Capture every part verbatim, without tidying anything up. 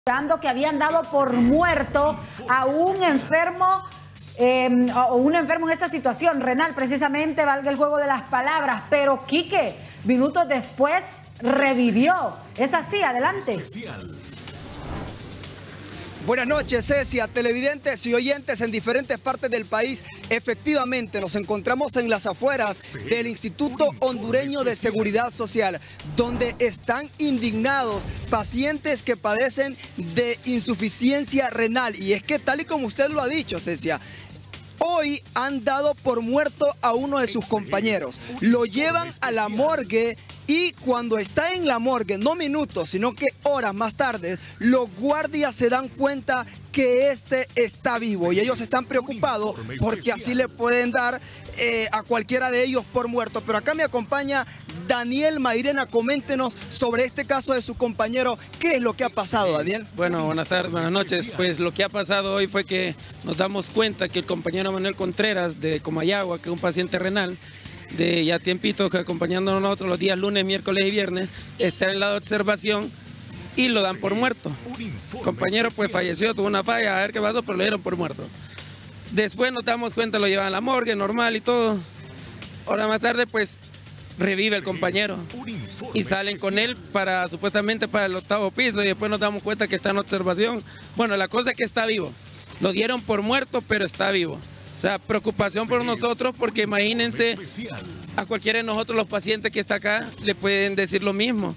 que habían dado por muerto a un enfermo eh, o un enfermo en esta situación renal, precisamente, valga el juego de las palabras, pero Quique, minutos después, revivió. Es así, adelante. Buenas noches, Cecia, televidentes y oyentes en diferentes partes del país. Efectivamente, nos encontramos en las afueras del Instituto Hondureño de Seguridad Social, donde están indignados pacientes que padecen de insuficiencia renal. Y es que, tal y como usted lo ha dicho, Cecia, hoy han dado por muerto a uno de sus compañeros. Lo llevan a la morgue y cuando está en la morgue, no minutos, sino que horas más tarde, los guardias se dan cuenta que este está vivo y ellos están preocupados porque así le pueden dar eh, a cualquiera de ellos por muerto. Pero acá me acompaña Daniel Mairena. Coméntenos sobre este caso de su compañero. ¿Qué es lo que ha pasado, Daniel? Bueno, buenas tardes, buenas noches. Pues lo que ha pasado hoy fue que nos damos cuenta que el compañero Manuel Contreras de Comayagua, que es un paciente renal de ya tiempito, que acompañándonos nosotros los días lunes, miércoles y viernes, está en la observación y lo dan por muerto. El compañero pues falleció, tuvo una falla, a ver qué pasó, pero lo dieron por muerto. Después nos damos cuenta, lo llevan a la morgue, normal y todo. Ahora más tarde pues revive el compañero y salen con él para supuestamente para el octavo piso y después nos damos cuenta que está en observación. Bueno, la cosa es que está vivo. Lo dieron por muerto, pero está vivo. O sea, preocupación por nosotros porque imagínense, a cualquiera de nosotros los pacientes que está acá le pueden decir lo mismo.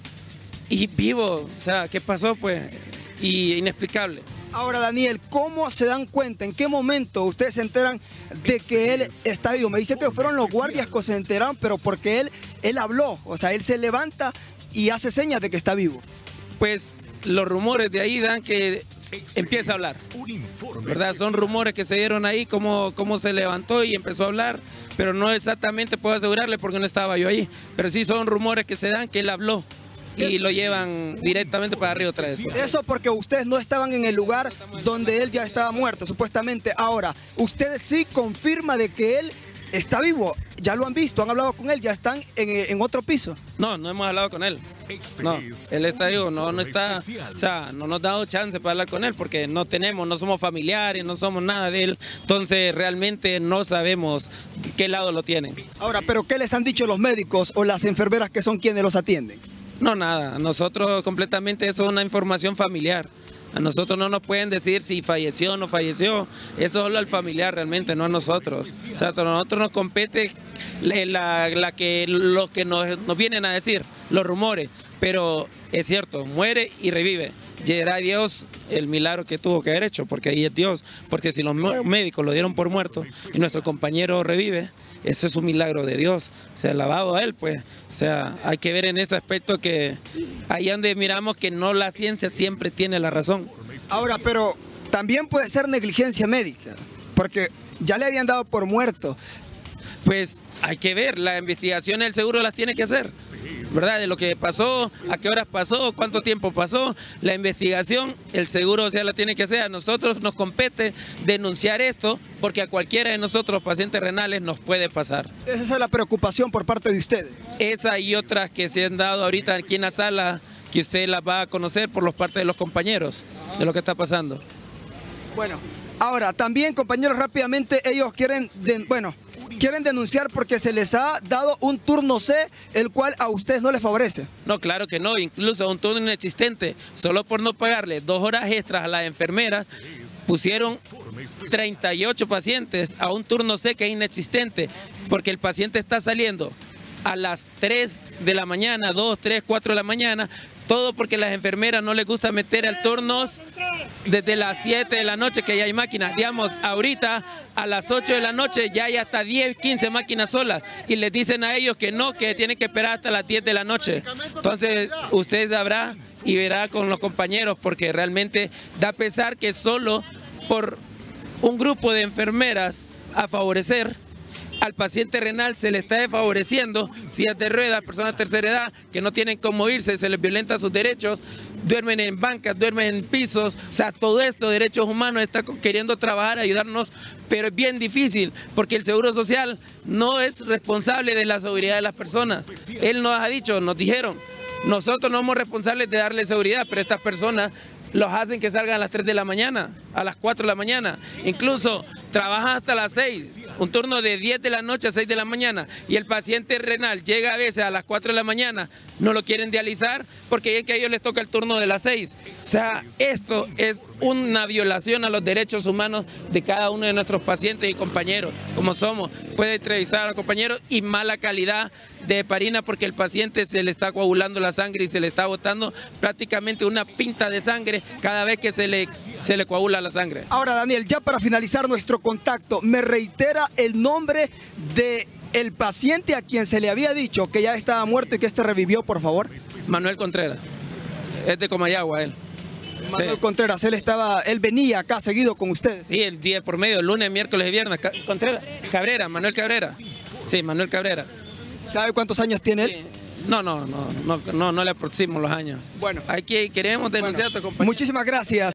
Y vivo, o sea, ¿qué pasó pues? Y inexplicable. Ahora, Daniel, ¿cómo se dan cuenta? ¿En qué momento ustedes se enteran de que él está vivo? Me dice que fueron los guardias que se enteraron, pero porque él, él habló, o sea, él se levanta y hace señas de que está vivo. Pues los rumores de ahí dan que empieza a hablar, ¿verdad? Son rumores que se dieron ahí, cómo, cómo se levantó y empezó a hablar, pero no exactamente puedo asegurarle porque no estaba yo ahí, pero sí son rumores que se dan que él habló y lo llevan directamente para arriba otra vez. Eso porque ustedes no estaban en el lugar donde él ya estaba muerto, supuestamente. Ahora, ustedes sí confirman de que él está vivo, ya lo han visto, han hablado con él, ya están en, en otro piso. No, no hemos hablado con él. No, él está vivo, no, no está, o sea, no nos ha dado chance para hablar con él porque no tenemos, no somos familiares, no somos nada de él, entonces realmente no sabemos qué lado lo tienen. Ahora, ¿pero qué les han dicho los médicos o las enfermeras que son quienes los atienden? No, nada, nosotros completamente eso es una información familiar. A nosotros no nos pueden decir si falleció o no falleció, eso es solo al familiar realmente, no a nosotros. O sea, a nosotros nos compete la, la que, lo que nos, nos vienen a decir, los rumores, pero es cierto, muere y revive. Llegará Dios el milagro que tuvo que haber hecho, porque ahí es Dios, porque si los médicos lo dieron por muerto y nuestro compañero revive, ese es un milagro de Dios, se ha alabado a él, pues. O sea, hay que ver en ese aspecto que ahí donde miramos que no la ciencia siempre tiene la razón. Ahora, pero también puede ser negligencia médica, porque ya le habían dado por muerto. Pues hay que ver, la investigación el seguro las tiene que hacer, ¿verdad? De lo que pasó, a qué horas pasó, cuánto tiempo pasó, la investigación el seguro o sea, la tiene que hacer. A nosotros nos compete denunciar esto porque a cualquiera de nosotros pacientes renales nos puede pasar. Esa es la preocupación por parte de ustedes. Esa y otras que se han dado ahorita aquí en la sala que usted las va a conocer por los parte de los compañeros de lo que está pasando. Bueno, ahora también compañeros rápidamente ellos quieren, de, bueno, quieren denunciar porque se les ha dado un turno C, el cual a ustedes no les favorece. No, claro que no, incluso un turno inexistente, solo por no pagarle dos horas extras a las enfermeras, pusieron treinta y ocho pacientes a un turno C que es inexistente, porque el paciente está saliendo a las tres de la mañana, dos, tres, cuatro de la mañana, todo porque las enfermeras no les gusta meter el turno desde las siete de la noche que ya hay máquinas. Digamos, ahorita a las ocho de la noche ya hay hasta diez, quince máquinas solas y les dicen a ellos que no, que tienen que esperar hasta las diez de la noche. Entonces, usted sabrá y verá con los compañeros porque realmente da pesar que solo por un grupo de enfermeras a favorecer al paciente renal se le está desfavoreciendo, sillas de ruedas, personas de tercera edad que no tienen cómo irse, se les violenta sus derechos, duermen en bancas, duermen en pisos, o sea, todo esto, derechos humanos, está queriendo trabajar, ayudarnos, pero es bien difícil, porque el Seguro Social no es responsable de la seguridad de las personas. Él nos ha dicho, nos dijeron, nosotros no somos responsables de darle seguridad, pero estas personas los hacen que salgan a las tres de la mañana, a las cuatro de la mañana. Incluso trabajan hasta las seis, un turno de diez de la noche a seis de la mañana. Y el paciente renal llega a veces a las cuatro de la mañana, no lo quieren dializar porque es que a ellos les toca el turno de las seis. O sea, esto es una violación a los derechos humanos de cada uno de nuestros pacientes y compañeros, como somos. Puede entrevistar a los compañeros y mala calidad de heparina porque el paciente se le está coagulando la sangre y se le está botando prácticamente una pinta de sangre cada vez que se le, se le coagula la sangre. Ahora, Daniel, ya para finalizar nuestro contacto, me reitera el nombre de el paciente a quien se le había dicho que ya estaba muerto y que este revivió, por favor. Manuel Contreras, es de Comayagua él. Manuel Sí. Contreras, él estaba, él venía acá seguido con ustedes. Sí, el día por medio, lunes, miércoles y viernes. Ca- Contreras, Cabrera, Manuel Cabrera. Sí, Manuel Cabrera. ¿Sabe cuántos años tiene él? Sí. No, no, no, no, no, no le aproximo los años. Bueno. Hay que, queremos denunciar Bueno, a tu compañero. muchísimas gracias.